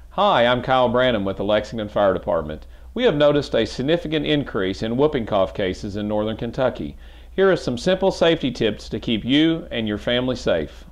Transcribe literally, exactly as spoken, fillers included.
Hi, I'm Kyle Branham with the Lexington Fire Department. We have noticed a significant increase in whooping cough cases in northern Kentucky. Here are some simple safety tips to keep you and your family safe.